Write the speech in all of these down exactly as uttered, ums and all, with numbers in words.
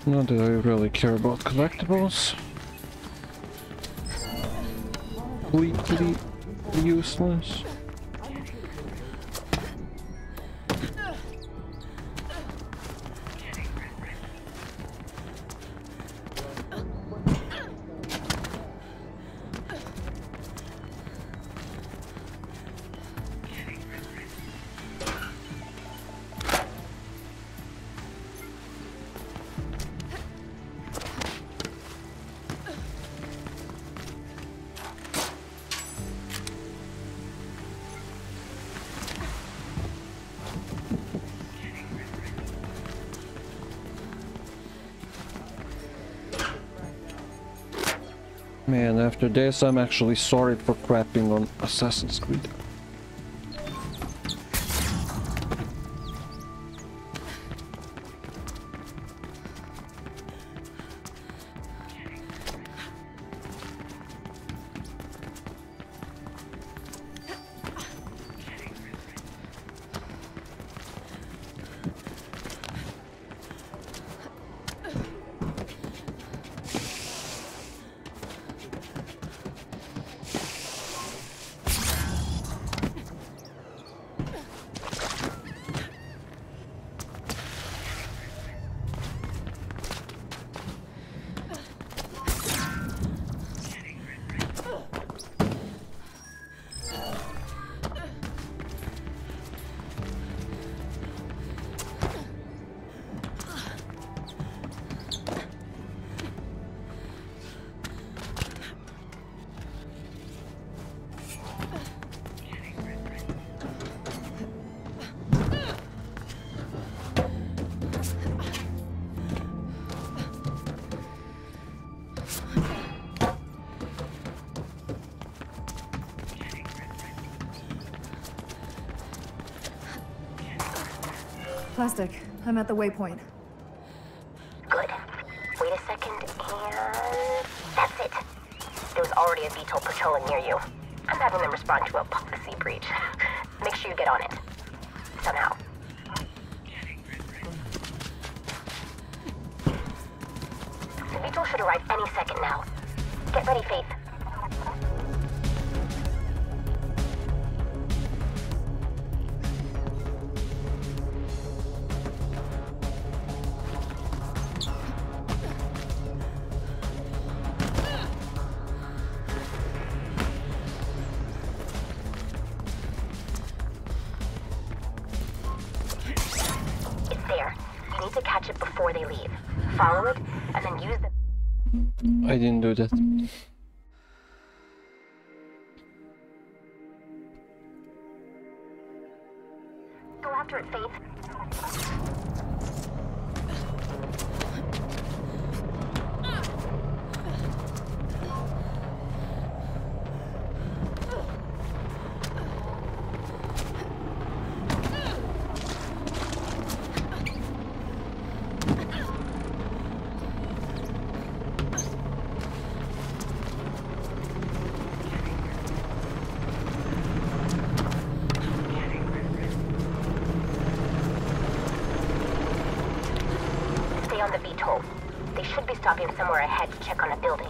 Not that I really care about collectibles. Completely useless. Man, after this I'm actually sorry for crapping on Assassin's Creed. Plastic, I'm at the waypoint. Good. Wait a second, and that's it. There was already a V TOL patrolling near you. I'm having them respond to a policy breach. Make sure you get on it. Somehow. The V TOL should arrive any second now. Get ready, Faith. Follow it, and then use the... I didn't do that. Go after it, Faith. On the V TOL. They should be stopping somewhere ahead to check on a building.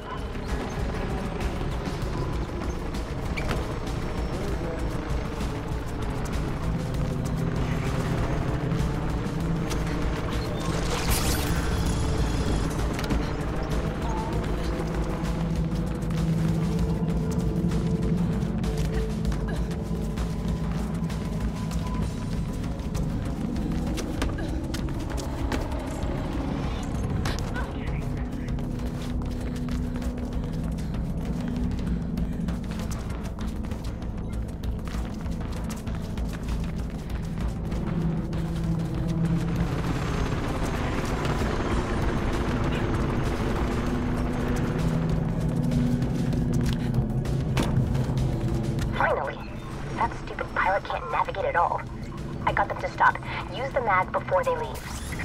At all. I got them to stop. Use the mag before they leave.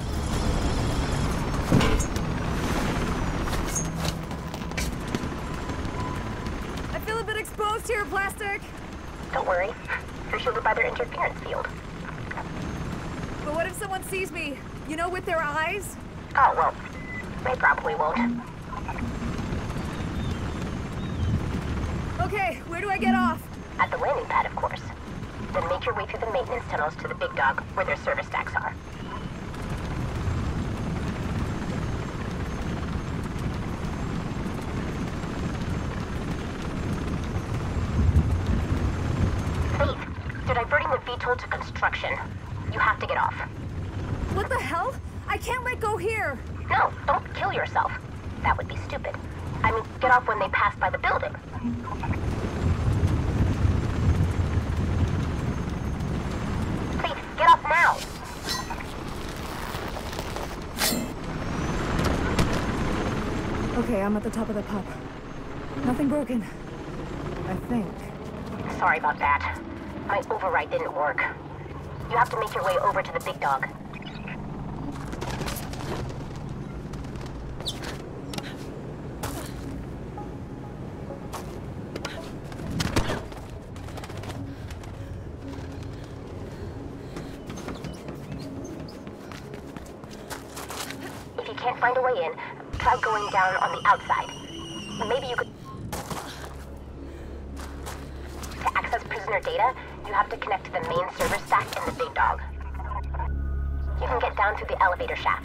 I feel a bit exposed here, Plastic. Don't worry. You're shielded by their interference field. But what if someone sees me? You know, with their eyes? Oh, well, they probably won't. Okay, where do I get off? At the landing pad, of course. Then make your way through the maintenance tunnels to the Big Dog, where their service stacks are. Faith, they're diverting the V TOL to construction. You have to get off. What the hell? I can't let go here. No, don't kill yourself. That would be stupid. I mean, get off when they pass by the building. Please, get off now! Okay, I'm at the top of the pub. Nothing broken. I think. Sorry about that. My override didn't work. You have to make your way over to the Big Dog. If you can't find a way in, try going down on the outside. Maybe you could... To access prisoner data, you have to connect to the main server stack in the Big Dog. You can get down through the elevator shafts.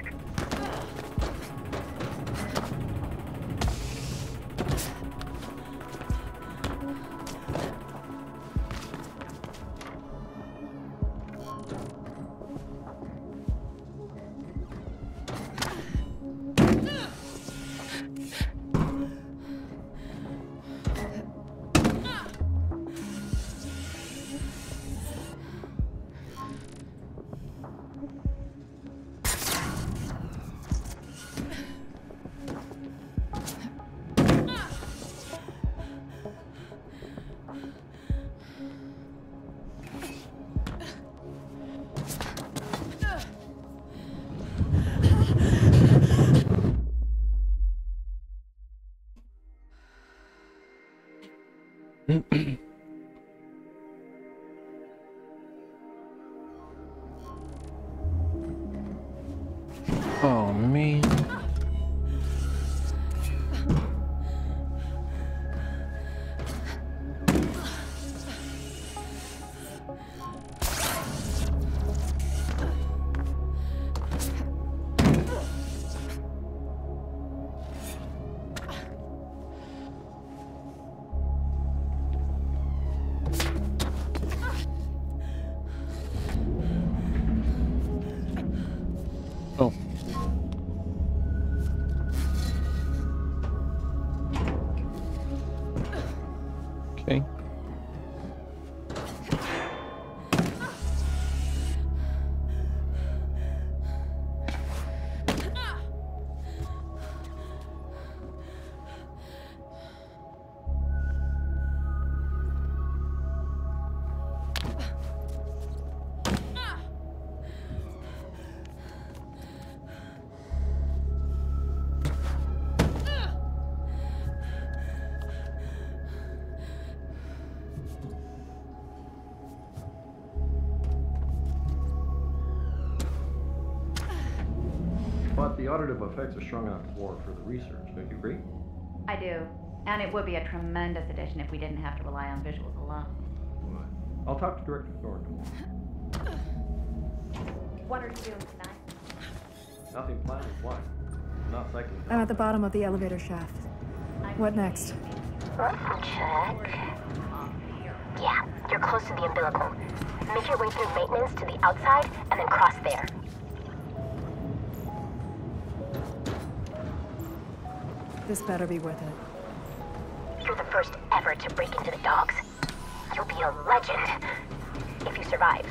Oh, man. Oh. Okay. But the auditive effects are strong enough for, for the research, don't you agree? I do. And it would be a tremendous addition if we didn't have to rely on visuals alone. Right. I'll talk to Director Thorne tomorrow. What are you doing tonight? Nothing planned. Why? I'm not cycling. I'm at the bottom of the elevator shaft. What next? Let me check. Yeah, you're close to the umbilical. Make your way through maintenance to the outside, and then cross there. This better be worth it. You're the first ever to break into the dogs. You'll be a legend if you survive.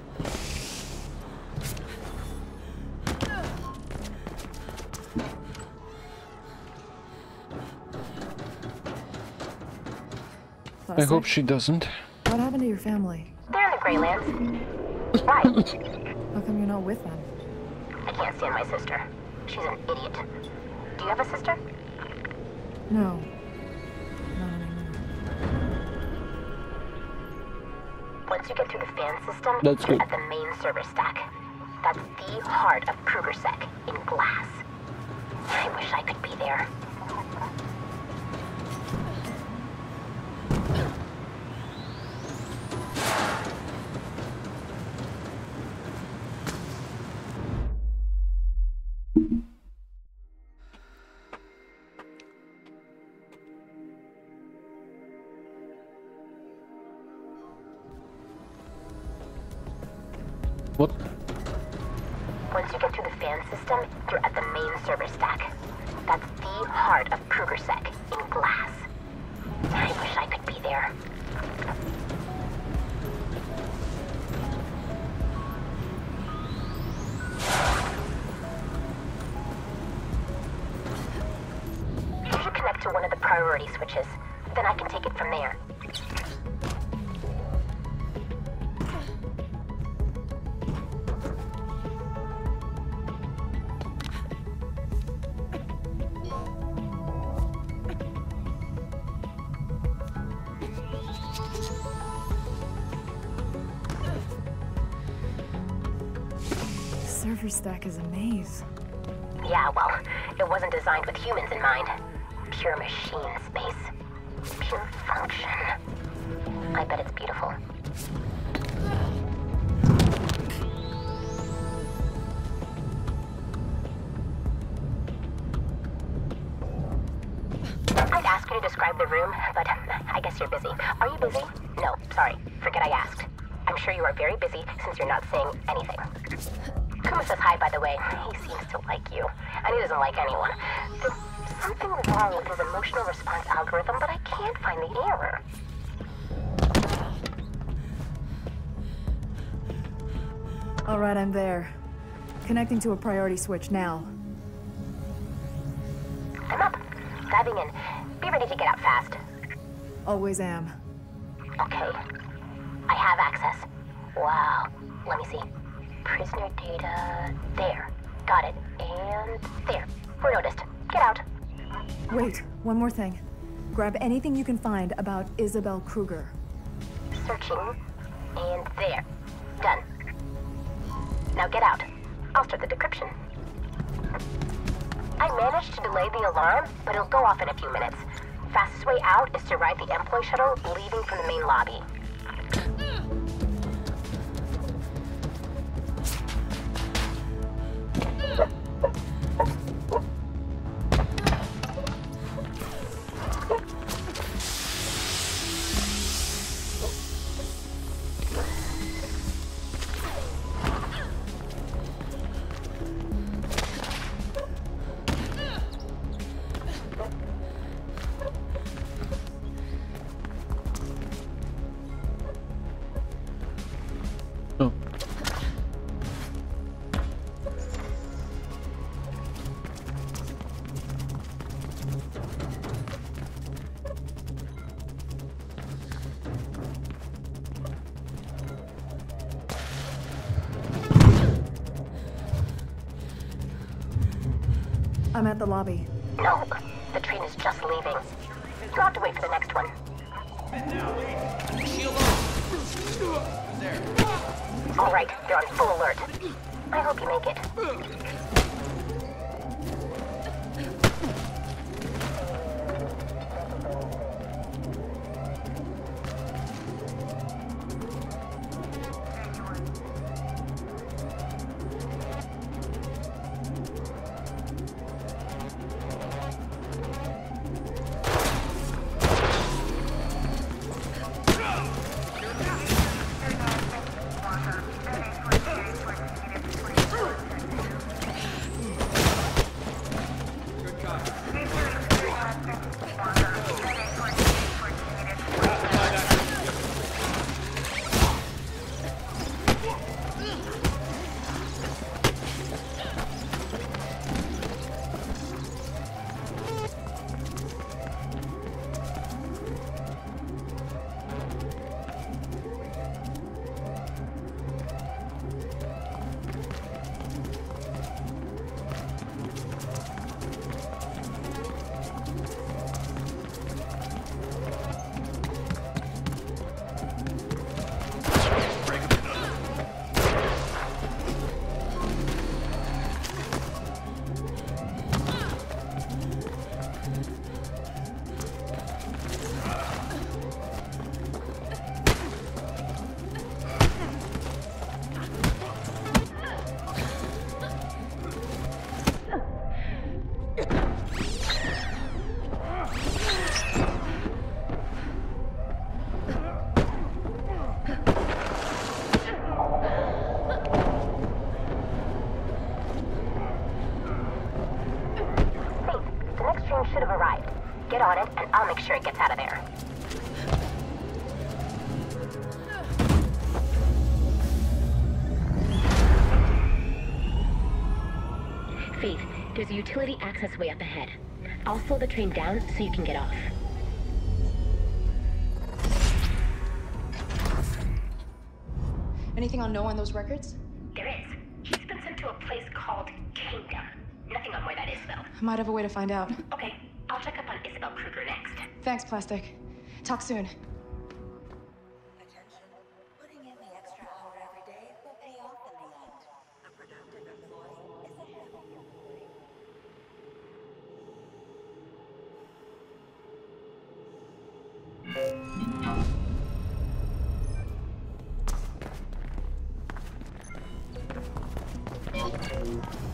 I hope she doesn't. What happened to your family? They're in the Greylands. Why? How come you're not with them? I can't stand my sister. She's an idiot. Do you have a sister? No. Not anymore. Once you get through the fan system, That's you're good. at the main server stack. That's the heart of KrugerSec in glass. I wish I could be there. What? Once you get to the fan system, you're at the main server stack. That's the heart of KrugerSec in glass. I wish I could be there. You should connect to one of the priority switches. Then I can take it from there. Server stack is a maze. Yeah, well, it wasn't designed with humans in mind. Pure machine space. Pure function. I bet it's beautiful. I'd ask you to describe the room, but I guess you're busy. Are you busy? No, sorry. Forget I asked. I'm sure you are very busy since you're not saying anything. Kuma says hi, by the way. He seems to like you, and he doesn't like anyone. There's something wrong with his emotional response algorithm, but I can't find the error. All right, I'm there. Connecting to a priority switch now. I'm up. Diving in. Be ready to get out fast. Always am. Okay. I have access. Wow. Let me see. Prisoner data. There. Got it. And there. We're noticed. Get out. Wait, one more thing. Grab anything you can find about Isabel Kruger. Searching. And there. Done. Now get out. I'll start the decryption. I managed to delay the alarm, but it'll go off in a few minutes. Fastest way out is to ride the employee shuttle leaving from the main lobby. Oh. I'm at the lobby. No, the train is just leaving. You'll have to wait for the next one. All right, they're on full alert. I hope you make it. make sure it gets out of there. Faith, there's a utility access way up ahead. I'll slow the train down so you can get off. Anything on Noah on those records? There is. He's been sent to a place called Kingdom. Nothing on where that is, though. I might have a way to find out. Okay, I'll check up on Isabel Kruger next. Thanks, Plastic. Talk soon. Attention. Putting in the extra hour every day will pay off in the end. A productive employee is a happy employee. Thank you.